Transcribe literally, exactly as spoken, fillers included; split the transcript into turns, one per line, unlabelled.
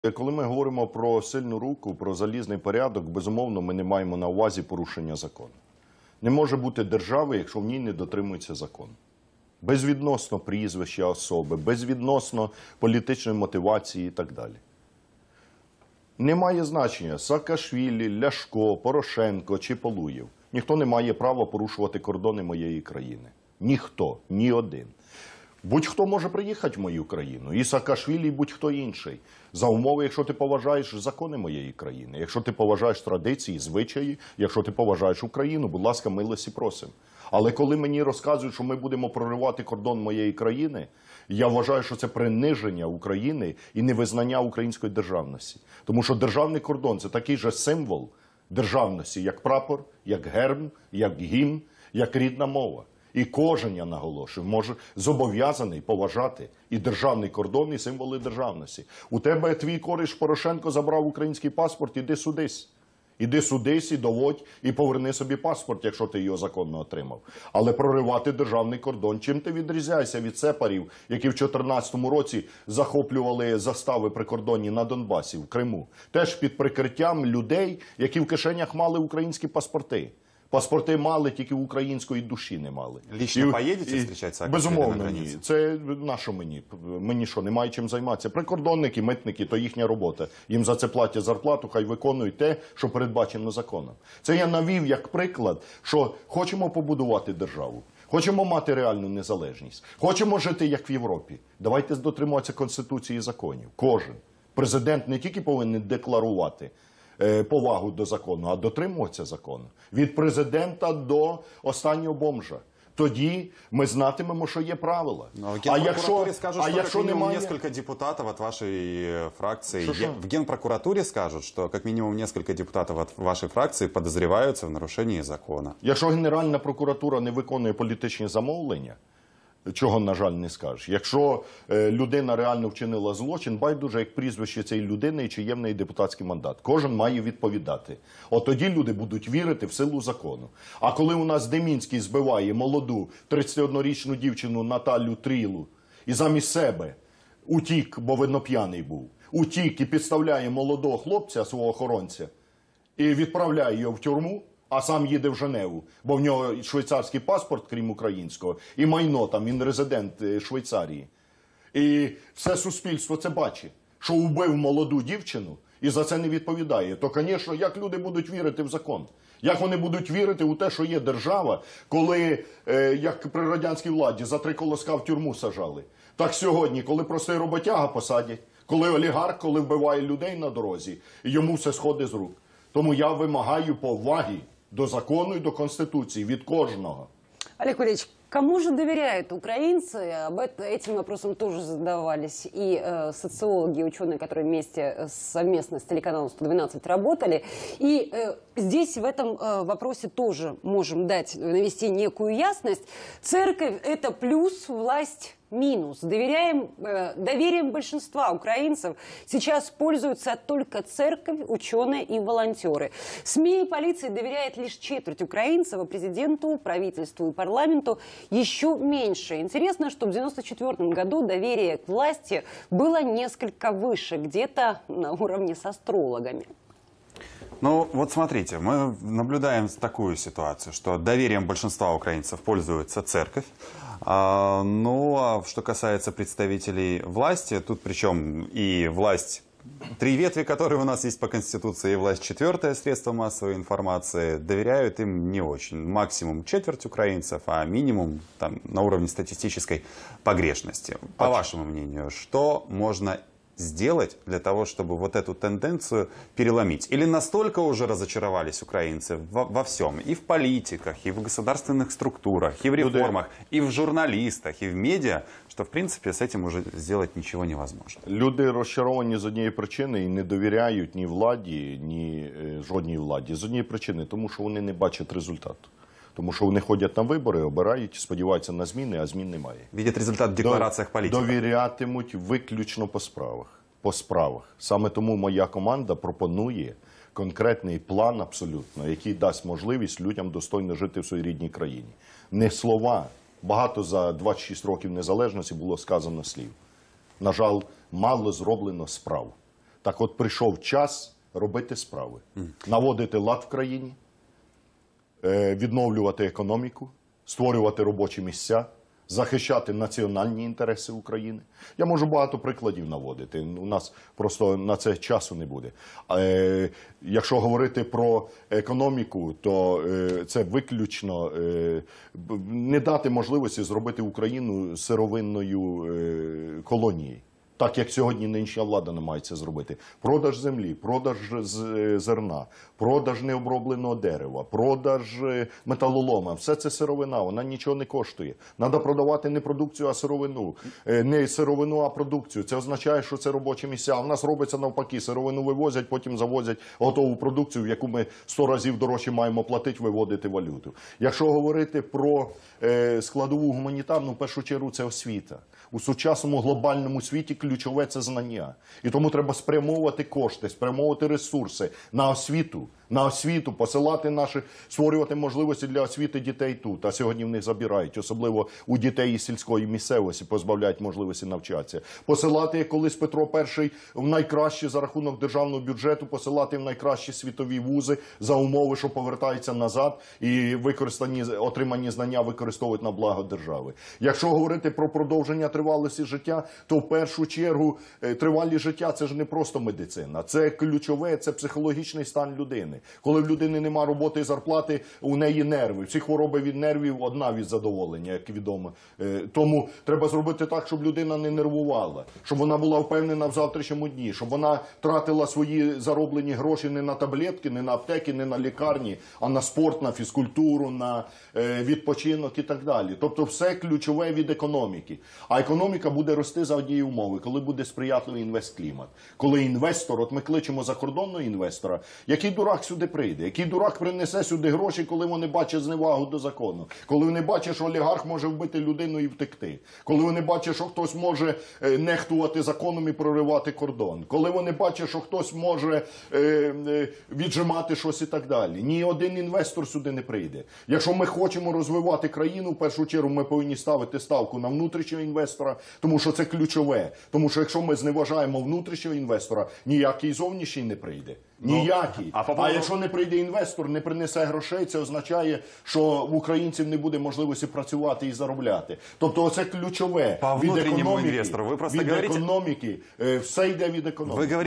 Коли ми говоримо про сильну руку, про залізний порядок, безумовно, ми не маємо на увазі порушення закону. Не може бути держави, якщо в ній не дотримується закон. Безвідносно прізвища особи, безвідносно політичної мотивації і так далі. Немає значення Саакашвілі, Ляшко, Порошенко чи Полуєв. Ніхто не має права порушувати кордони моєї країни. Ніхто, ні один. Будь-хто може приїхати в мою країну, і Саакашвілі, і будь-хто інший. За умови, якщо ти поважаєш закони моєї країни, якщо ти поважаєш традиції, звичаї, якщо ти поважаєш Україну, будь ласка, милості просимо. Але коли мені розказують, що ми будемо проривати кордон моєї країни, я вважаю, що це приниження України і невизнання української державності. Тому що державний кордон – це такий же символ державності, як прапор, як герб, як гімн, як рідна мова. І кожен, я наголошую, може зобов'язаний поважати і державний кордон, і символи державності. У тебе твій кореш Порошенко забрав український паспорт, іди судись. Іди судись і доводь, і поверни собі паспорт, якщо ти його законно отримав. Але проривати державний кордон, чим ти відрізняєшся від сепарів, які в дві тисячі чотирнадцятому році захоплювали застави прикордонні на Донбасі, в Криму? Теж під прикриттям людей, які в кишенях мали українські паспорти. Паспорти мали, тільки української душі не мали.
Лично і, поїдете зустрічати Саакашвілі на
безумовно, ні. Це на що мені? Мені що, немає чим займатися? Прикордонники, митники – то їхня робота. Їм за це платять зарплату, хай виконують те, що передбачено законом. Це я навів як приклад, що хочемо побудувати державу, хочемо мати реальну незалежність, хочемо жити як в Європі. Давайте дотримуватися Конституції і законів. Кожен. Президент не тільки повинен декларувати повагу до закону, а дотримуватися закону. Від президента до останнього бомжа. Тоді ми знатимемо, що є правила.
Но в Генпрокуратуре скажут,
а
что
якщо
как минимум
немає...
несколько депутатов от вашей фракции...
Шо -шо?
В Генпрокуратуре скажут, что как минимум несколько депутатов от вашей фракции подозреваются в нарушении закона.
Якщо Генеральна прокуратура не виконує політичні замовлення, чого, на жаль, не скажеш. Якщо е, людина реально вчинила злочин, байдуже як прізвище цієї людини і чи є в неї депутатський мандат. Кожен має відповідати. От тоді люди будуть вірити в силу закону. А коли у нас Демінський збиває молоду тридцятиоднорічну дівчину Наталю Трілу і замість себе утік, бо видно п'яний був, утік і підставляє молодого хлопця, свого охоронця, і відправляє його в тюрму, а сам їде в Женеву, бо в нього швейцарський паспорт, крім українського, і майно там, він резидент Швейцарії. І все суспільство це бачить, що вбив молоду дівчину і за це не відповідає. То, звісно, як люди будуть вірити в закон? Як вони будуть вірити у те, що є держава, коли, е, як при радянській владі, за три колоска в тюрму сажали? Так сьогодні, коли простий роботяга посадять, коли олігарх, коли вбиває людей на дорозі, йому все сходить з рук. Тому я вимагаю поваги до закону и до Конституции, від кожного.
Олег Валерьевич, кому же доверяют украинцы? Об этом, этим вопросом тоже задавались и э, социологи, ученые, которые вместе совместно с телеканалом сто двенадцать работали. И э, здесь в этом э, вопросе тоже можем дать, навести некую ясность. Церковь – это плюс, власть – минус. Доверяем, э, доверием большинства украинцев сейчас пользуются только церковь, ученые и волонтеры. СМИ и полиции доверяет лишь четверть украинцев, а президенту, правительству и парламенту еще меньше. Интересно, что в девяносто четвёртом году доверие к власти было несколько выше, где-то на уровне с астрологами.
Ну, вот смотрите, мы наблюдаем такую ситуацию, что доверием большинства украинцев пользуется церковь. А, ну, а что касается представителей власти, тут причем и власть, три ветви, которые у нас есть по Конституции, и власть четвертое, средство массовой информации, доверяют им не очень. Максимум четверть украинцев, а минимум там, на уровне статистической погрешности. По вашему мнению, что можно сделать для того, чтобы вот эту тенденцию переломить? Или настолько уже разочаровались украинцы во, во всем? И в политиках, и в государственных структурах, и в реформах, и в журналистах, и в медиа, что в принципе с этим уже сделать ничего невозможно.
Люди розчаровані з однієї причини і не довіряють ні владі, ні е, жодній владі. З однієї причини, тому що вони не бачать результату. Тому що вони ходять на вибори, обирають, сподіваються на зміни, а змін немає.
Видять результат в деклараціях політиків.
Довірятимуть виключно по справах. По справах. Саме тому моя команда пропонує конкретний план абсолютно, який дасть можливість людям достойно жити в своїй рідній країні. Не слова. Багато за двадцять шість років незалежності було сказано слів. На жаль, мало зроблено справ. Так от прийшов час робити справи, наводити лад в країні, е, відновлювати економіку, створювати робочі місця, захищати національні інтереси України. Я можу багато прикладів наводити, у нас просто на це часу не буде. Е, якщо говорити про економіку, то е, це виключно е, б- не дати можливості зробити Україну сировинною е, колонією. Так, як сьогодні нинішня влада намагається зробити. Продаж землі, продаж з- е, зерна, продаж необробленого дерева, продаж е, металолома. Все це сировина, вона нічого не коштує. Треба продавати не продукцію, а сировину. Е, Не сировину, а продукцію. Це означає, що це робочі місця. А в нас робиться навпаки. Сировину вивозять, потім завозять готову продукцію, в яку ми сто разів дорожче маємо платити, виводити валюту. Якщо говорити про е, складову гуманітарну, в першу чергу це освіта. У сучасному глобальному світі ключове – це знання. І тому треба спрямовувати кошти, спрямовувати ресурси на освіту, на освіту, посилати наші, створювати можливості для освіти дітей тут. А сьогодні в них забирають, особливо у дітей із сільської місцевості, позбавляють можливості навчатися. Посилати, як колись Петро І в найкращі за рахунок державного бюджету, посилати в найкращі світові вузи за умови, що повертаються назад і використані, отримані знання використовують на благо держави. Якщо говорити про продовження тривалості життя, то в першу чергу е, тривалість життя – це ж не просто медицина. Це ключове, це психологічний стан людини. Коли в людини нема роботи і зарплати, у неї нерви. Всі хвороби від нервів одна від задоволення, як відомо. Е, Тому треба зробити так, щоб людина не нервувала, щоб вона була впевнена в завтрашньому дні, щоб вона тратила свої зароблені гроші не на таблетки, не на аптеки, не на лікарні, а на спорт, на фізкультуру, на е, відпочинок і так далі. Тобто все ключове від економіки. А економіка буде рости за однієї умови, коли буде сприятливий інвестклімат. Коли інвестор, от ми кличемо закордонного інвестора, який дурак сюди прийде, який дурак принесе сюди гроші, коли вони бачать зневагу до закону, коли вони бачать, що олігарх може вбити людину і втекти, коли вони бачать, що хтось може е, нехтувати законом і проривати кордон, коли вони бачать, що хтось може е, е, віджимати щось і так далі. Ні один інвестор сюди не прийде. Якщо ми хочемо розвивати країну, в першу чергу ми повинні ставити ставку на внутрішнього інвестора, тому що це ключове. Тому що якщо ми зневажаємо внутрішнього інвестора, ніякий зовнішній не прийде. Ніякий.
а по
А
поводу-
якщо не прийде інвестор, не принесе грошей, це означає, що в українців не буде можливості працювати і заробляти. Тобто оце ключове.
По
від
внутрішньому
економіки,
інвестору. Ви просто
від
говорите-
економіки, е, все йде від економіки.
Вы говорите